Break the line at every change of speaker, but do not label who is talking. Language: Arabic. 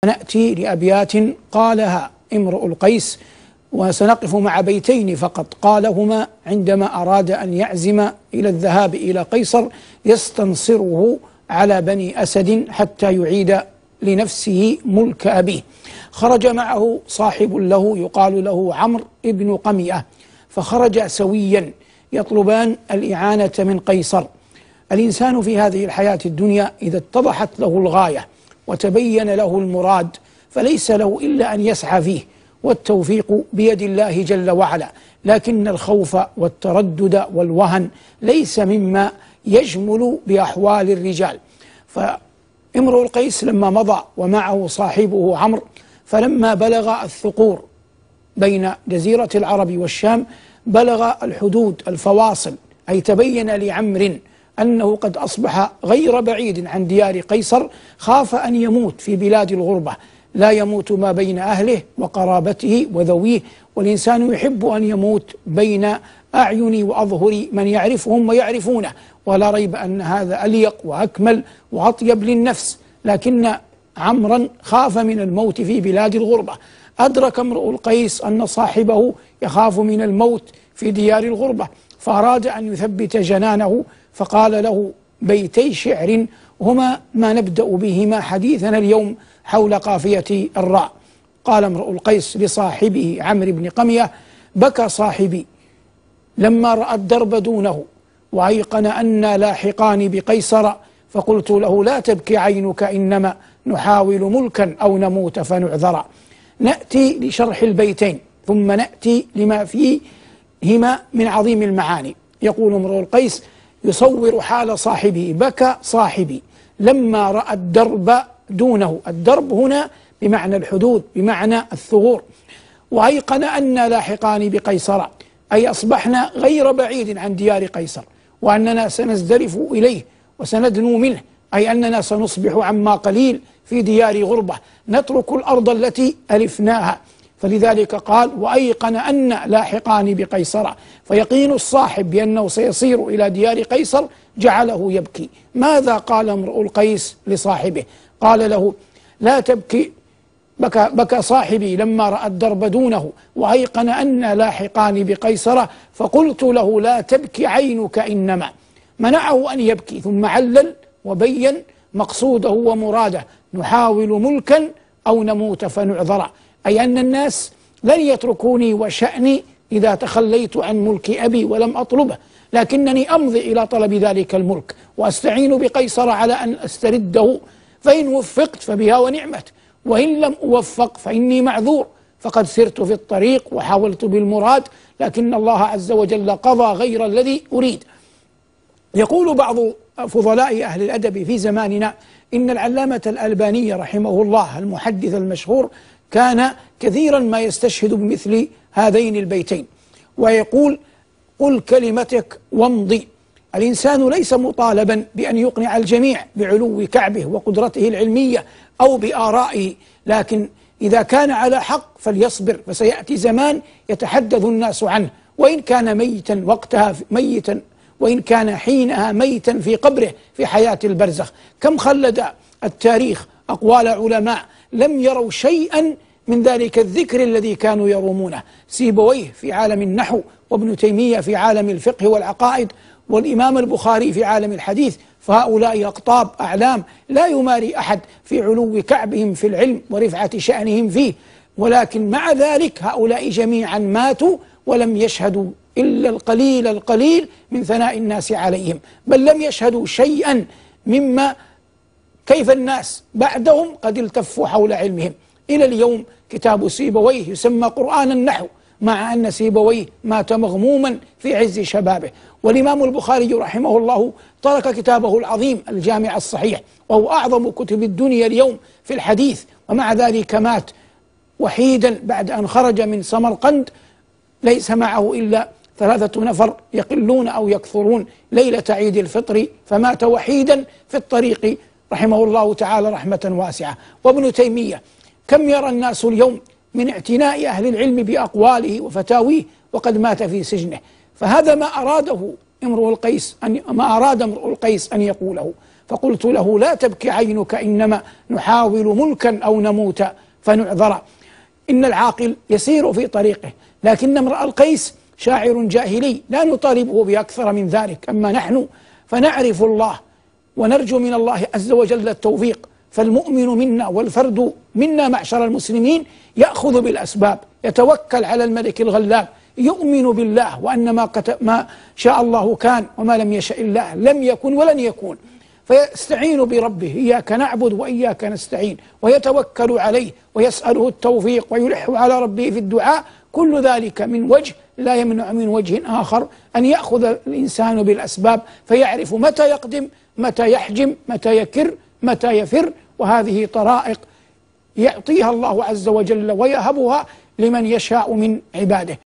نأتي لأبيات قالها امرؤ القيس، وسنقف مع بيتين فقط قالهما عندما أراد أن يعزم إلى الذهاب إلى قيصر يستنصره على بني أسد حتى يعيد لنفسه ملك أبيه. خرج معه صاحب له يقال له عمرو بن قمية، فخرج سويا يطلبان الإعانة من قيصر. الإنسان في هذه الحياة الدنيا إذا اتضحت له الغاية وتبين له المراد فليس له إلا أن يسعى فيه، والتوفيق بيد الله جل وعلا، لكن الخوف والتردد والوهن ليس مما يجمل بأحوال الرجال. فامرؤ القيس لما مضى ومعه صاحبه عمرو، فلما بلغ الثقور بين جزيرة العرب والشام بلغ الحدود الفواصل، أي تبين لعمرو أنه قد أصبح غير بعيد عن ديار قيصر، خاف أن يموت في بلاد الغربة، لا يموت ما بين أهله وقرابته وذويه، والإنسان يحب أن يموت بين أعين وأظهر من يعرفهم ويعرفونه، ولا ريب أن هذا أليق وأكمل وأطيب للنفس. لكن عمرا خاف من الموت في بلاد الغربة. أدرك امرؤ القيس أن صاحبه يخاف من الموت في ديار الغربة، فأراد أن يثبت جنانه، فقال له بيتي شعر هما ما نبدأ بهما حديثنا اليوم حول قافية الراء. قال امرؤ القيس لصاحبه عمرو بن قمية: بكى صاحبي لما رأى الدرب دونه، وأيقن أنا لاحقان بقيصر، فقلت له لا تبكي عينك إنما نحاول ملكا أو نموت فنعذر. نأتي لشرح البيتين ثم نأتي لما فيهما من عظيم المعاني. يقول امرؤ القيس يصور حال صاحبه: بكى صاحبي لما رأى الدرب دونه. الدرب هنا بمعنى الحدود، بمعنى الثغور. وأيقن أن لاحقان بقيصر، أي أصبحنا غير بعيد عن ديار قيصر، وأننا سنزدرف إليه وسندنو منه، أي أننا سنصبح عما قليل في ديار غربة، نترك الأرض التي ألفناها. فلذلك قال: وأيقن أن لاحقان بقيصر، فيقين الصاحب بأنه سيصير إلى ديار قيصر جعله يبكي. ماذا قال امرؤ القيس لصاحبه؟ قال له: لا تبكي، بكى صاحبي لما رأى الدرب دونه، وأيقن أن لاحقان بقيصر، فقلت له لا تبكي عينك إنما. منعه أن يبكي، ثم علل وبين مقصوده ومراده: نحاول ملكا أو نموت فنعذر، أي أن الناس لن يتركوني وشأني إذا تخليت عن ملك أبي ولم أطلبه، لكنني أمضي إلى طلب ذلك الملك وأستعين بقيصر على أن أسترده، فإن وفقت فبها ونعمت، وإن لم أوفق فإني معذور، فقد سرت في الطريق وحاولت بالمراد، لكن الله عز وجل قضى غير الذي أريد. يقول بعض فضلاء أهل الأدب في زماننا إن العلامة الألباني رحمه الله المحدث المشهور كان كثيرا ما يستشهد بمثل هذين البيتين، ويقول: قل كلمتك وامضي. الإنسان ليس مطالبا بأن يقنع الجميع بعلو كعبه وقدرته العلمية أو بآرائه، لكن إذا كان على حق فليصبر، فسيأتي زمان يتحدث الناس عنه، وإن كان ميتا وقتها ميتا، وإن كان حينها ميتا في قبره في حياة البرزخ. كم خلد التاريخ أقوال علماء لم يروا شيئا من ذلك الذكر الذي كانوا يرومونه: سيبويه في عالم النحو، وابن تيمية في عالم الفقه والعقائد، والإمام البخاري في عالم الحديث. فهؤلاء أقطاب أعلام لا يماري أحد في علو كعبهم في العلم ورفعة شأنهم فيه، ولكن مع ذلك هؤلاء جميعا ماتوا ولم يشهدوا إلا القليل القليل من ثناء الناس عليهم، بل لم يشهدوا شيئا مما كيف الناس بعدهم قد التفوا حول علمهم. إلى اليوم كتاب سيبويه يسمى قرآن النحو، مع أن سيبويه مات مغموما في عز شبابه. والإمام البخاري رحمه الله ترك كتابه العظيم الجامع الصحيح، وهو أعظم كتب الدنيا اليوم في الحديث، ومع ذلك مات وحيدا بعد أن خرج من سمرقند، ليس معه إلا 3 نفر يقلون أو يكثرون ليلة عيد الفطر، فمات وحيدا في الطريق رحمه الله تعالى رحمة واسعة. وابن تيمية كم يرى الناس اليوم من اعتناء أهل العلم بأقواله وفتاويه وقد مات في سجنه. فهذا ما أراد امرؤ القيس أن يقوله، فقلت له لا تبكي عينك، إنما نحاول ملكا أو نموت فنعذر. إن العاقل يسير في طريقه، لكن امرأ القيس شاعر جاهلي لا نطالبه بأكثر من ذلك. أما نحن فنعرف الله ونرجو من الله عز وجل التوفيق، فالمؤمن منا والفرد منا معشر المسلمين يأخذ بالأسباب، يتوكل على الملك الغلاب، يؤمن بالله وأن ما شاء الله كان وما لم يشاء الله لم يكن ولن يكون، فيستعين بربه، إياك نعبد وإياك نستعين، ويتوكل عليه ويسأله التوفيق ويلح على ربه في الدعاء. كل ذلك من وجه لا يمنع من وجه آخر أن يأخذ الإنسان بالأسباب، فيعرف متى يقدم، متى يحجم، متى يكر، متى يفر. وهذه طرائق يعطيها الله عز وجل ويهبها لمن يشاء من عباده.